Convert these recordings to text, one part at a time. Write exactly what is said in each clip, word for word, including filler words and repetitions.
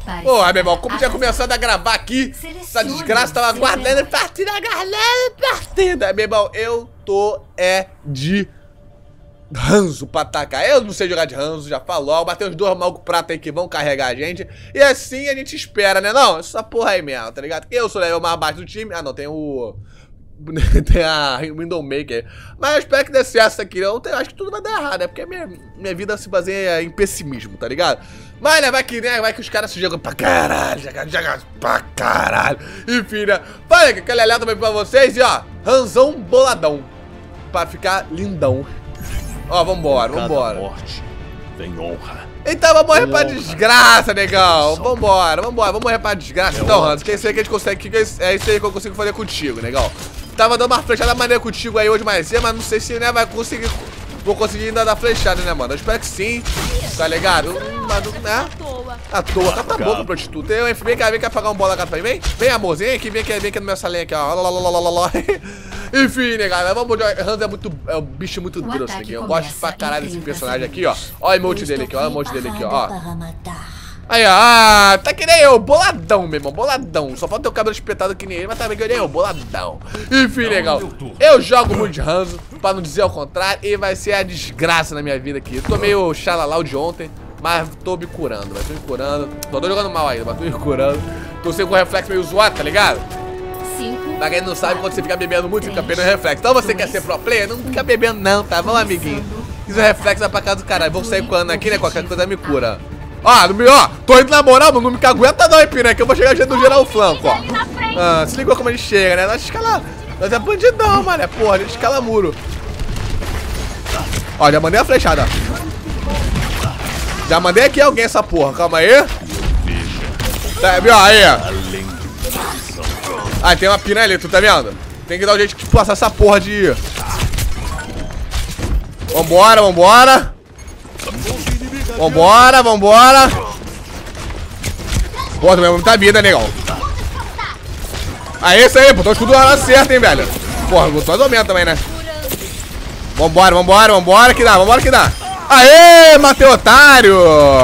Porra, meu irmão, como tinha começado a gravar aqui, essa desgraça tava guardando partida, galera, partida. Meu irmão, eu tô é de ranzo pra atacar. Eu não sei jogar de ranzo, já falou. Bateu os dois magos prata aí que vão carregar a gente. E assim a gente espera, né? Não, essa porra aí mesmo, tá ligado? Eu sou o level mais baixo do time. Ah, não, tem o... tem a Windowmaker. Mas eu espero que dê certo isso aqui. Eu tenho, acho que tudo vai dar errado, né? Porque minha, minha vida se baseia em pessimismo, tá ligado? Mas, né, vai que, né, vai que os caras se jogam pra caralho, jogam, jogam pra caralho. Enfim, né? Falei que aquele alerta também pra vocês. E, ó, ranzão boladão. Pra ficar lindão. Ó, vambora, vambora. Morte vem honra. Então vamos morrer pra desgraça, negão. Vambora, vambora, vamos morrer pra desgraça. Então, Hans, que é isso aí que a gente consegue. Que é isso aí que eu consigo fazer contigo, negão. Tava dando uma flechada maneira contigo aí hoje mais cedo, mas não sei se, né, vai conseguir. Vou conseguir ainda dar flechada, né, mano? Eu espero que sim. Tá ligado? Mas, né? À toa, cala a boca, prostituta. Eu, vem cá, vem cá pagar um bola gato pra mim, vem? Vem, amorzinho, vem aqui, vem aqui, vem aqui no meu salinho aqui, ó. Enfim, né, galera? Vamos. Hans é muito. É um bicho muito grosso aqui. Eu gosto pra caralho desse personagem aqui, ó. Olha o emote dele aqui, ó. O emote dele aqui, ó. Aí, ó, tá que nem eu, boladão, meu irmão, boladão. Só falta ter o cabelo espetado que nem ele, mas também que nem eu, boladão. Enfim, legal. Eu jogo muito de ranzo, pra não dizer ao contrário, e vai ser a desgraça na minha vida aqui. Eu tô meio xalalau de ontem, mas tô me curando, mas tô me curando. Não tô jogando mal ainda, mas tô me curando. Tô sendo com o reflexo meio zoado, tá ligado? Pra quem não sabe, quando você fica bebendo muito, você fica perdendo reflexo. Então você quer ser pro player, não fica bebendo não, tá bom, amiguinho? Fiz o reflexo vai pra casa do caralho. Vou sair com a Ana aqui, né, qualquer coisa me cura. Ó, no meu, ó, tô indo na moral, mano, não me cagueta não, hein, piranha, que eu vou chegar jeito do geral flanco, ó. Ah, se ligou como ele chega, né? Nós escala, nós é bandidão, mano, é porra, a gente escala muro. Ó, já mandei a flechada, ó. Já mandei aqui alguém essa porra, calma aí. Tá, viu, aí. Ah, tem uma piranha ali, tu tá vendo? Tem que dar um jeito de passar essa porra de... Vambora, vambora. Vambora, vambora. Pô, tomei muita vida, negão. Aí, isso aí, botou o escudo lá certo, hein, velho. Porra, botou mais ou menos também, né? Vambora, vambora, vambora, que dá, vambora que dá. Aê, matei o otário.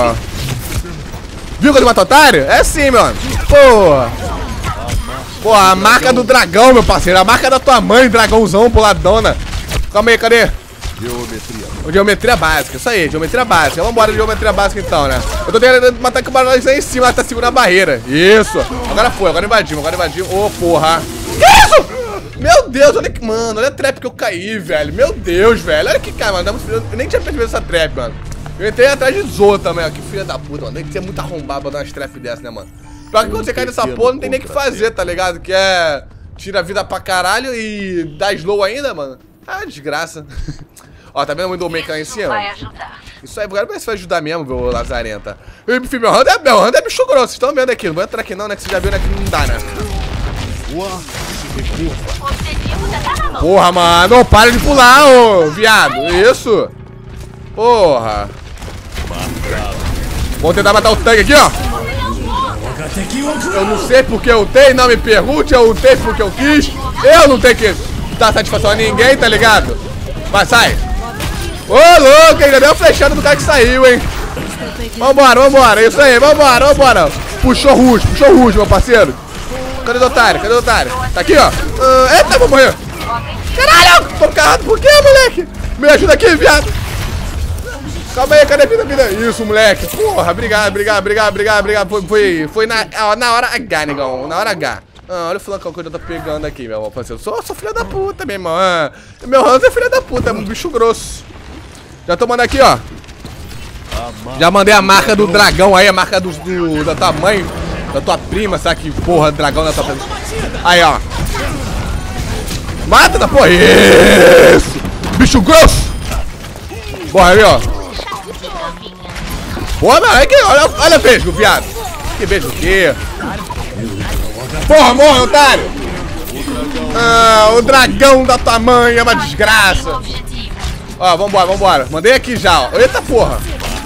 Viu quando matou o otário? É sim, meu amigo. Porra. Porra, a marca do dragão, meu parceiro. A marca da tua mãe, dragãozão, boladona. Calma aí, cadê? Geometria. Geometria básica, isso aí, geometria básica. Vambora de geometria básica então, né? Eu tô tentando matar que o barulho aí em cima, ela tá segurando a barreira. Isso. Agora foi, agora invadimos, agora invadimos. Ô, oh, porra. Que isso? Meu Deus, olha que, mano, olha a trap que eu caí, velho. Meu Deus, velho. Olha que cara, mano. Eu nem tinha percebido essa trap, mano. Eu entrei atrás de Zou também, ó. Que filha da puta, mano. Tem que ser muito arrombado pra dar umas trap dessa, né, mano? Pior que quando você cai nessa porra, não tem nem o que fazer, tá ligado? Que é... Tira a vida pra caralho e dá slow ainda, mano. Ah, desgraça. Ó, tá vendo o Windowmaker lá em cima? Isso aí, agora vai se ajudar mesmo, viu, Lazarenta. Enfim, meu Hand é, meu Hand é bicho grosso, vocês estão vendo aqui. Não vou entrar aqui não, né, que você já viu, né, que não dá, né. Porra, mano, para de pular, ô, viado. Isso. Porra. Vamos tentar matar o tanque aqui, ó. Eu não sei porque eu ultei, não me pergunte, eu ultei porque eu quis. Eu não tenho que dar satisfação a ninguém, tá ligado? Vai, sai. Ô, louco, ainda deu uma flechada do cara que saiu, hein. Vambora, vambora, isso aí, vambora, vambora. Puxou Rush, puxou Rush, meu parceiro. Cadê o otário, cadê o otário? Tá aqui, ó. Uh, eita, vou morrer. Caralho, tô carrado, por quê, moleque? Me ajuda aqui, viado. Calma aí, cadê a vida, vida? Isso, moleque. Porra, obrigado, obrigado, obrigado, obrigado, obrigado. Foi, foi, foi na, ó, na hora H, negão, na hora H. Ah, olha o flancão que eu já tô pegando aqui, meu irmão. Eu sou, sou filho da puta, meu irmão. Ah, meu Hans é filho da puta, é um bicho grosso. Já tô mandando aqui, ó. Já mandei a marca do dragão aí, a marca do, do, da tua mãe, da tua prima, sabe que porra, dragão da tua prima. Aí, ó. Mata da porra. Isso! Bicho grosso! Bora aí, ó. Porra, não, é que, olha, olha beijo, viado. Que beijo o quê? Porra, morre, otário! Ah, o dragão da tua mãe é uma desgraça. Ó, vambora, vambora. Mandei aqui já, ó. Eita porra!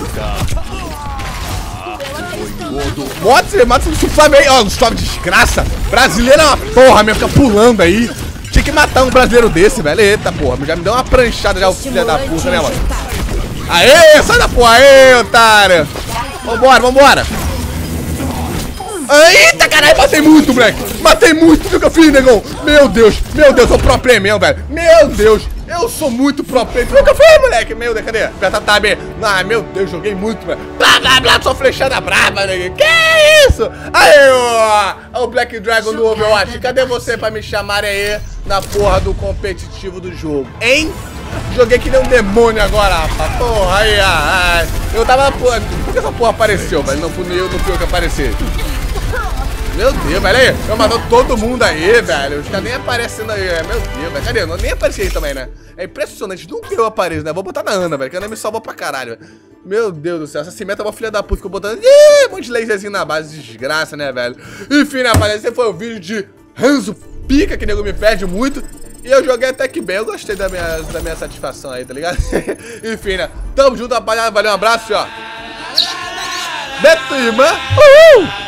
Mata, mata esse suave aí, ó. Suave desgraça. Brasileiro é uma porra mesmo, fica pulando aí. Tinha que matar um brasileiro desse, velho. Eita porra, já me deu uma pranchada já, o filho da puta, né, mano? Aê, sai da porra, aê, otário! Vambora, vambora! Eita, caralho, matei muito, moleque. Matei muito do que eu fiz, negão. Meu Deus, meu Deus, eu sou pro player mesmo, velho. Meu Deus, eu ssou muito pro player. O que eu fiz, moleque? Meu Deus, cadê? Aperta tab. Ah, meu Deus, joguei muito, velho. Blá, blá, blá, sou flechada brava, negão. Que isso? Aí, ó, o Black Dragon do Overwatch. Cadê você pra me chamar aí na porra do competitivo do jogo, hein? Joguei que nem um demônio agora, rapaz. Porra, aí, ai. Eu tava, porra. Por que essa porra apareceu, velho? Não fui eu, não fui eu que apareci. Meu Deus, velho, aí, eu matando todo mundo aí, velho. Os caras nem aparecendo aí, meu Deus, velho. Cadê? Eu nem apareci aí também, né? É impressionante, nunca eu apareço, né? Vou botar na Ana, velho, que a Ana me salva pra caralho, velho. Meu Deus do céu, essa cimenta é uma filha da puta que eu botando. Ih, um monte de laserzinho na base, desgraça, né, velho? Enfim, né, rapaziada, esse foi o vídeo de Hanzo Pica, que nego me perde muito. E eu joguei até que bem, eu gostei da minha, da minha satisfação aí, tá ligado? Enfim, né? Tamo junto, rapaziada, valeu, um abraço, ó. Beto, irmã, uhul!